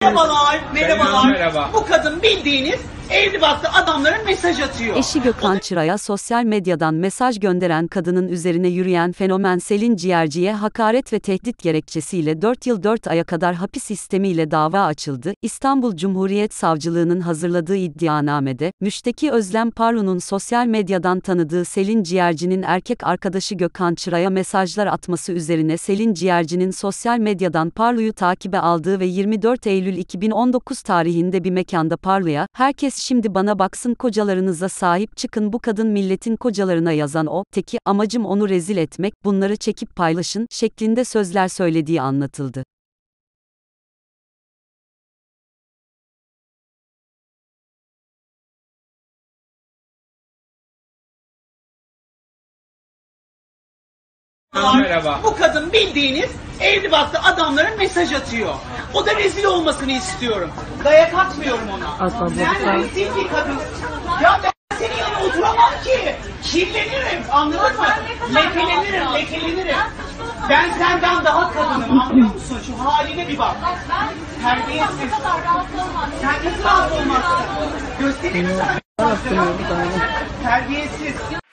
Merhabalar, merhabalar. Merhaba. Bu kadın bildiğiniz evli barklı adamlara mesaj atıyor. Eşi Gökhan Çıra'ya sosyal medyadan mesaj gönderen kadının üzerine yürüyen fenomen Selin Ciğerci'ye hakaret ve tehdit gerekçesiyle 4 yıl 4 aya kadar hapis istemiyle dava açıldı. İstanbul Cumhuriyet Savcılığı'nın hazırladığı iddianamede, müşteki Özlem Parlu'nun sosyal medyadan tanıdığı Selin Ciğerci'nin erkek arkadaşı Gökhan Çıra'ya mesajlar atması üzerine Selin Ciğerci'nin sosyal medyadan Parlu'yu takibe aldığı ve 24 Eylül 2019 tarihinde bir mekanda Parlu'ya, "Herkes şimdi bana baksın, kocalarınıza sahip çıkın, bu kadın milletin kocalarına" yazan o, "Teki, amacım onu rezil etmek, bunları çekip paylaşın" şeklinde sözler söylediği anlatıldı. Merhaba. Bu kadın bildiğiniz evli barklı adamlara mesaj atıyor. O da rezil olmasını istiyorum. Dayak atmıyorum ona. Sen rezil bir kadın. Ya ben senin yanına oturamam ki. Kirlenirim, anladın mı? Lekelenirim. Ben senden daha kadınım, anlıyor musun? Şu haline bir bak. Terbiyesiz. Sen nasıl rahat olmazsın? Göstereyim mi sana? Terbiyesiz.